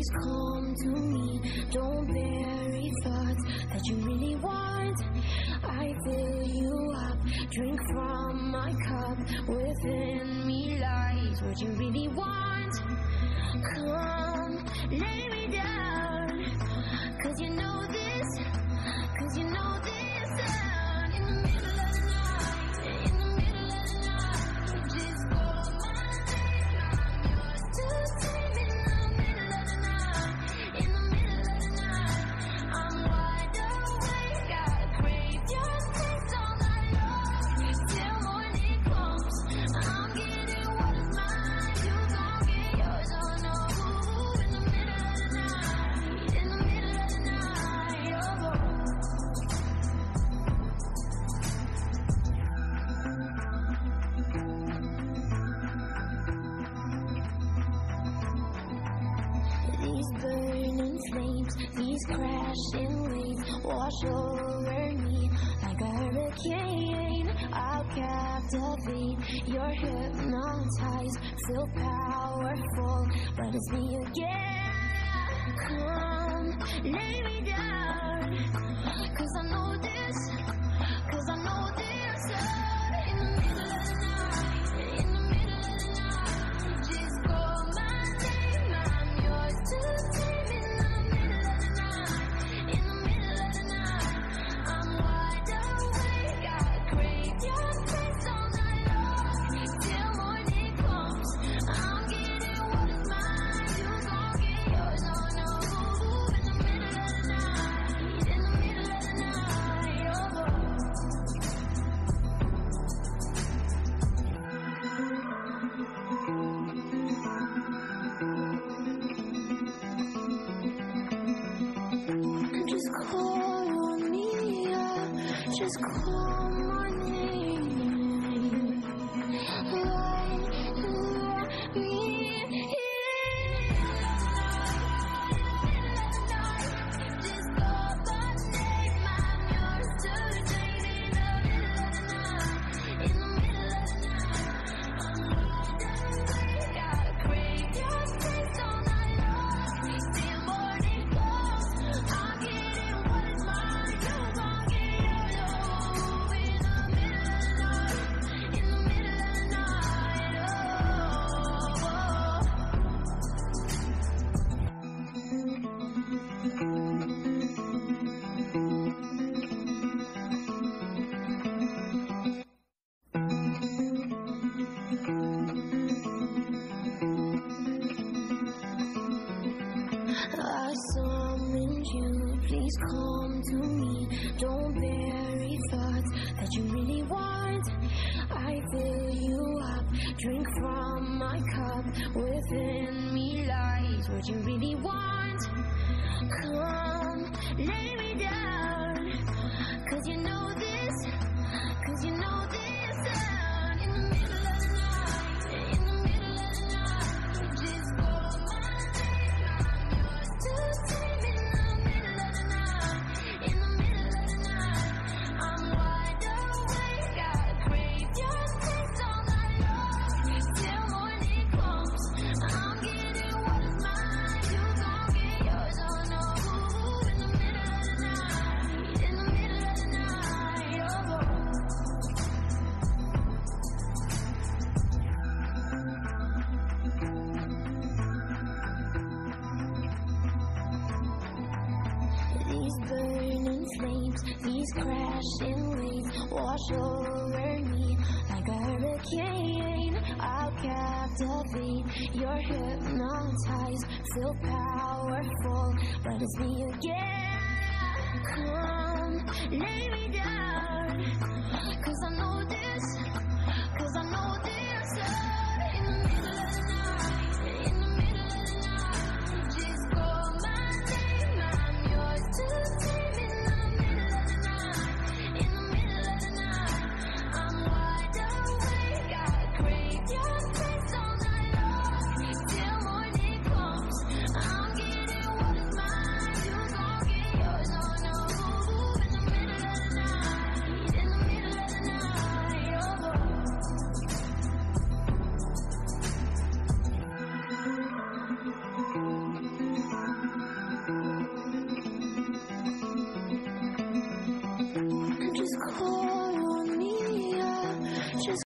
please come to me. Don't bury thoughts that you really want. I fill you up, drink from my cup. Within me lies what you really want. Come, lay me down, 'cause you know this, 'cause you know this. In the middle of the night, in the middle of the night, just call my name, I'm yours to tame. In the middle of the night, in the middle of the night, I'm wide awake, gotta crave your taste all night long, till morning comes. I'm getting what is mine, you gon' get yours. Oh no, in the middle of the night, in the middle of the night, oh. These burning flames, these crashing waves wash over me like a hurricane. I'll captivate, you're hypnotized, feel powerful, but it's me again. Come, lay me down, 'cause I know this, 'cause I know this. In the middle of the night, in the middle of the night, just call my name, I'm yours to tame. In the middle of the night, in the middle of the night, I'm wide awake, gotta crave your taste all night long, till morning comes. I'm getting what is mine, you gon' get yours. Oh no, in the middle of the night, in the middle of the night, oh. Just call on me, just call my name. Let me just call my name, I'm yours to tame. In the middle of the night, in the middle of the night, I'm wide awake, gotta crave your taste all night long, till morning comes. I'm getting what is mine, you gon' get yours. Oh, in the middle of the night, in the middle of the night, I summoned you, please come to me. Don't bury thoughts that you really want. I fill you up, drink from my cup. Within me lies what you really want. Come, lay me down, 'cause you know this, 'cause you know this. In the middle of the night, in the middle of the night, just call my name, I'm yours to tame. In the middle of the night, in the middle of the night, I'm wide awake, gotta crave your taste all night long, till morning comes. I'm getting what is mine, you gon' get yours. Oh no, in the middle of the night, in the middle of the night, oh. These burning flames, these crashing waves wash over me like a hurricane. I'll captivate, you're hypnotized, feel powerful, but it's me again. Come, lay me